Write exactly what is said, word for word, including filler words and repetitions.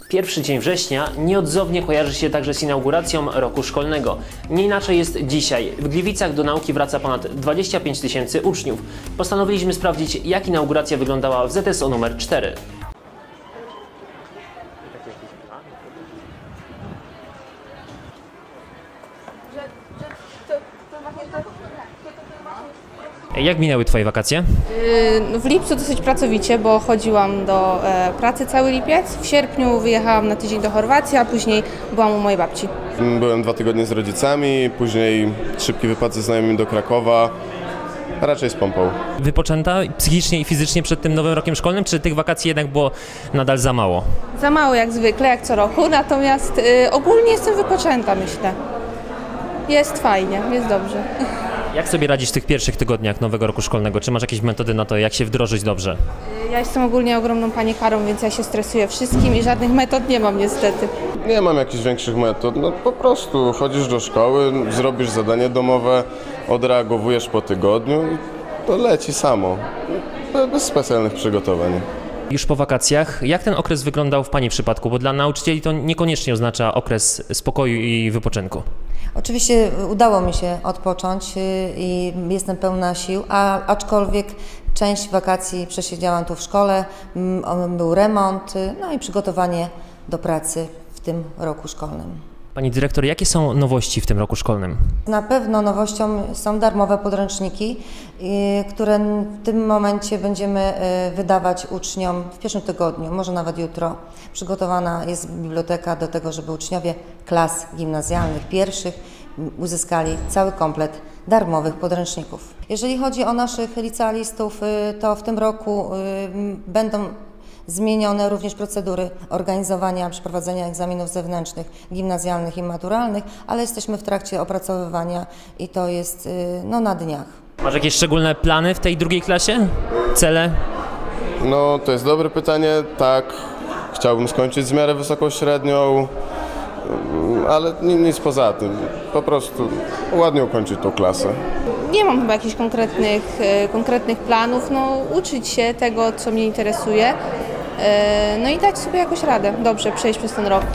Pierwszy dzień września nieodzownie kojarzy się także z inauguracją roku szkolnego. Nie inaczej jest dzisiaj. W Gliwicach do nauki wraca ponad dwadzieścia pięć tysięcy uczniów. Postanowiliśmy sprawdzić, jak inauguracja wyglądała w Z S O numer cztery. Jak minęły Twoje wakacje? W lipcu dosyć pracowicie, bo chodziłam do pracy cały lipiec. W sierpniu wyjechałam na tydzień do Chorwacji, a później byłam u mojej babci. Byłem dwa tygodnie z rodzicami, później szybki wypad ze znajomymi do Krakowa, a raczej z pompą. Wypoczęta psychicznie i fizycznie przed tym nowym rokiem szkolnym, czy tych wakacji jednak było nadal za mało? Za mało jak zwykle, jak co roku, natomiast y, ogólnie jestem wypoczęta, myślę. Jest fajnie, jest dobrze. Jak sobie radzisz w tych pierwszych tygodniach nowego roku szkolnego? Czy masz jakieś metody na to, jak się wdrożyć dobrze? Ja jestem ogólnie ogromną panikarą, więc ja się stresuję wszystkim i żadnych metod nie mam niestety. Nie mam jakichś większych metod, no po prostu chodzisz do szkoły, zrobisz zadanie domowe, odreagowujesz po tygodniu i to leci samo, bez specjalnych przygotowań. Już po wakacjach, jak ten okres wyglądał w Pani przypadku? Bo dla nauczycieli to niekoniecznie oznacza okres spokoju i wypoczynku. Oczywiście udało mi się odpocząć i jestem pełna sił, a aczkolwiek część wakacji przesiedziałam tu w szkole, był remont, no i przygotowanie do pracy w tym roku szkolnym. Pani dyrektor, jakie są nowości w tym roku szkolnym? Na pewno nowością są darmowe podręczniki, które w tym momencie będziemy wydawać uczniom w pierwszym tygodniu, może nawet jutro. Przygotowana jest biblioteka do tego, żeby uczniowie klas gimnazjalnych, pierwszych, uzyskali cały komplet darmowych podręczników. Jeżeli chodzi o naszych licealistów, to w tym roku będą zmienione również procedury organizowania, przeprowadzenia egzaminów zewnętrznych, gimnazjalnych i maturalnych, ale jesteśmy w trakcie opracowywania i to jest no, na dniach. Masz jakieś szczególne plany w tej drugiej klasie? Cele? No to jest dobre pytanie, tak, chciałbym skończyć z miarę wysoką średnią, ale nic poza tym, po prostu ładnie ukończyć tą klasę. Nie mam chyba jakichś konkretnych, konkretnych planów, no uczyć się tego, co mnie interesuje, no i dać sobie jakoś radę, dobrze przejść przez ten rok.